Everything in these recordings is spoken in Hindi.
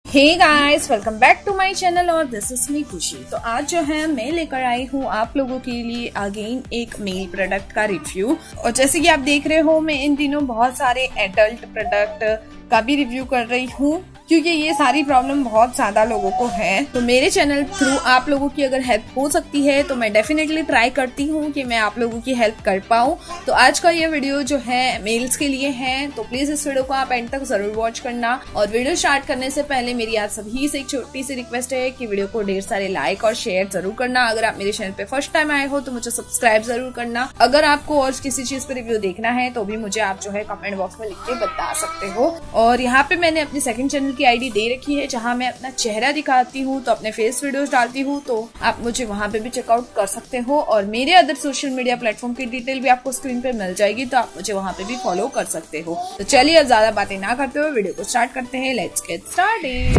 Hey guys, welcome back to my channel और दिस इज मी खुशी। तो आज जो है मैं लेकर आई हूँ आप लोगों के लिए अगेन एक मेल प्रोडक्ट का रिव्यू। और जैसे कि आप देख रहे हो मैं इन दिनों बहुत सारे एडल्ट प्रोडक्ट का भी रिव्यू कर रही हूँ क्योंकि ये सारी प्रॉब्लम बहुत ज्यादा लोगों को है। तो मेरे चैनल थ्रू आप लोगों की अगर हेल्प हो सकती है तो मैं डेफिनेटली ट्राई करती हूँ कि मैं आप लोगों की हेल्प कर पाऊँ। तो आज का ये वीडियो जो है मेल्स के लिए है, तो प्लीज इस वीडियो को आप एंड तक जरूर वॉच करना। और वीडियो स्टार्ट करने से पहले मेरी आप सभी से एक छोटी सी रिक्वेस्ट है कि वीडियो को ढेर सारे लाइक और शेयर जरूर करना। अगर आप मेरे चैनल पे फर्स्ट टाइम आए हो तो मुझे सब्सक्राइब जरूर करना। अगर आपको और किसी चीज पे रिव्यू देखना है तो भी मुझे आप जो है कमेंट बॉक्स में लिख के बता सकते हो। और यहाँ पे मैंने अपनी सेकंड चैनल की आईडी दे रखी है जहाँ मैं अपना चेहरा दिखाती हूँ, तो अपने फेस वीडियोस डालती हूँ, तो आप मुझे वहाँ पे भी चेकआउट कर सकते हो। और मेरे अदर सोशल मीडिया प्लेटफॉर्म की डिटेल भी आपको स्क्रीन पे मिल जाएगी, तो आप मुझे वहाँ पे भी फॉलो कर सकते हो। तो चलिए अब ज्यादा बातें ना करते हुए वीडियो को स्टार्ट करते हैं। Let's get started.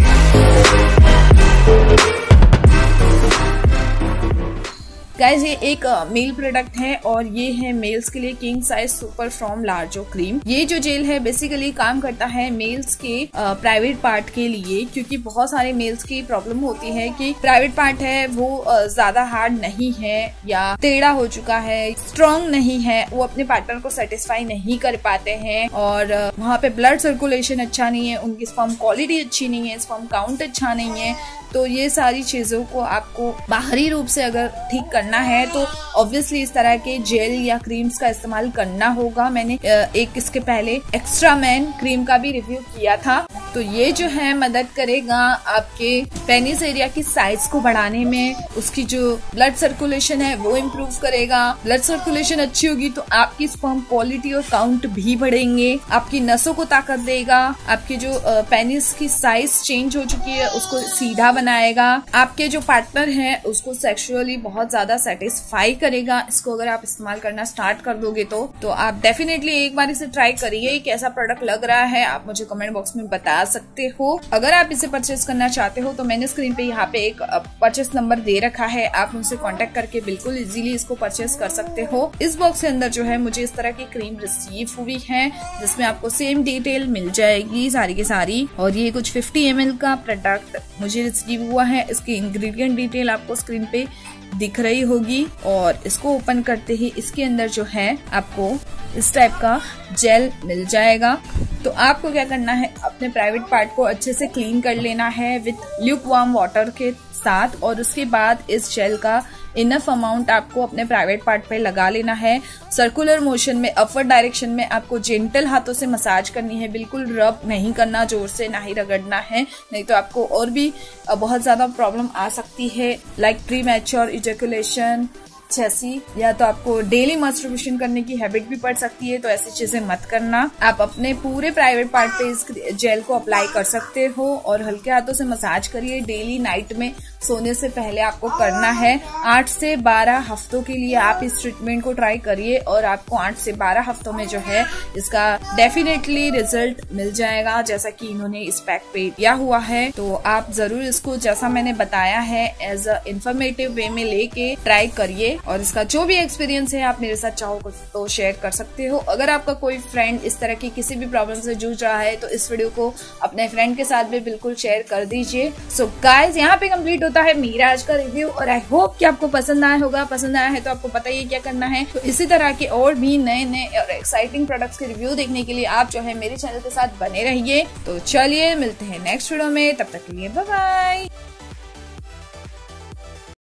गाइज ये एक मेल प्रोडक्ट है और ये है मेल्स के लिए king size super from Largo cream. ये जो जेल है बेसिकली काम करता है मेल्स के प्राइवेट पार्ट के लिए, क्योंकि बहुत सारे मेल्स की प्रॉब्लम होती है कि प्राइवेट पार्ट है वो ज्यादा हार्ड नहीं है या टेढ़ा हो चुका है, स्ट्रॉन्ग नहीं है, वो अपने पार्टनर को सेटिस्फाई नहीं कर पाते हैं और वहाँ पे ब्लड सर्कुलेशन अच्छा नहीं है, उनकी स्पर्म क्वालिटी अच्छी नहीं है, स्पर्म काउंट अच्छा नहीं है। तो ये सारी चीजों को आपको बाहरी रूप से अगर ठीक करना है तो ऑब्वियसली इस तरह के जेल या क्रीम्स का इस्तेमाल करना होगा। मैंने एक इसके पहले एक्स्ट्रा मैन क्रीम का भी रिव्यू किया था। तो ये जो है मदद करेगा आपके पेनिस एरिया की साइज को बढ़ाने में, उसकी जो ब्लड सर्कुलेशन है वो इम्प्रूव करेगा। ब्लड सर्कुलेशन अच्छी होगी तो आपकी स्पर्म क्वालिटी और काउंट भी बढ़ेंगे, आपकी नसों को ताकत देगा, आपकी जो पेनिस की साइज चेंज हो चुकी है उसको सीधा बनाएगा, आपके जो पार्टनर है उसको सेक्सुअली बहुत ज्यादा सेटिस्फाई करेगा। इसको अगर आप इस्तेमाल करना स्टार्ट कर दोगे तो आप डेफिनेटली एक बार इसे ट्राई करिए। कैसा प्रोडक्ट लग रहा है आप मुझे कमेंट बॉक्स में बता सकते हो। अगर आप इसे परचेस करना चाहते हो तो मैंने स्क्रीन पे यहाँ पे एक परचेस नंबर दे रखा है, आप मुझसे कांटेक्ट करके बिल्कुल इजीली इसको परचेस कर सकते हो। इस बॉक्स के अंदर जो है मुझे इस तरह की क्रीम रिसीव हुई है जिसमें आपको सेम डिटेल मिल जाएगी सारी की सारी। और ये कुछ 50 ml का प्रोडक्ट मुझे रिसीव हुआ है। इसकी इंग्रेडिएंट डिटेल आपको स्क्रीन पे दिख रही होगी। और इसको ओपन करते ही इसके अंदर जो है आपको इस टाइप का जेल मिल जाएगा। तो आपको क्या करना है, अपने प्राइवेट पार्ट को अच्छे से क्लीन कर लेना है विथ ल्यूक वार्म वाटर के साथ। और उसके बाद इस जेल का इनफ अमाउंट आपको अपने प्राइवेट पार्ट पे लगा लेना है। सर्कुलर मोशन में अपवर्ड डायरेक्शन में आपको जेंटल हाथों से मसाज करनी है, बिल्कुल रब नहीं करना, जोर से ना ही रगड़ना है, नहीं तो आपको और भी बहुत ज्यादा प्रॉब्लम आ सकती है लाइक प्रीमैच्योर इजैकुलेशन जैसी, या तो आपको डेली मास्टरबेशन करने की हैबिट भी पड़ सकती है। तो ऐसी चीजें मत करना। आप अपने पूरे प्राइवेट पार्ट पे इस जेल को अप्लाई कर सकते हो और हल्के हाथों से मसाज करिए। डेली नाइट में सोने से पहले आपको करना है। 8 से 12 हफ्तों के लिए आप इस ट्रीटमेंट को ट्राई करिए और आपको 8 से 12 हफ्तों में जो है इसका डेफिनेटली रिजल्ट मिल जाएगा, जैसा कि इन्होंने इस पैक पे दिया हुआ है। तो आप जरूर इसको जैसा मैंने बताया है एज अ इंफॉर्मेटिव वे में लेके ट्राई करिए। और इसका जो भी एक्सपीरियंस है आप मेरे साथ चाहो तो शेयर कर सकते हो। अगर आपका कोई फ्रेंड इस तरह की किसी भी प्रॉब्लम से जूझ रहा है तो इस वीडियो को अपने फ्रेंड के साथ भी बिल्कुल शेयर कर दीजिए। सो गाइज यहाँ पे कंप्लीट होता है मेरा आज का रिव्यू और आई होप कि आपको पसंद आया होगा। पसंद आया है तो आपको पता ही क्या करना है। तो इसी तरह के और भी नए नए और एक्साइटिंग प्रोडक्ट्स के रिव्यू देखने के लिए आप जो है मेरे चैनल के साथ बने रहिए। तो चलिए मिलते हैं नेक्स्ट वीडियो में, तब तक के लिए बाय बाय।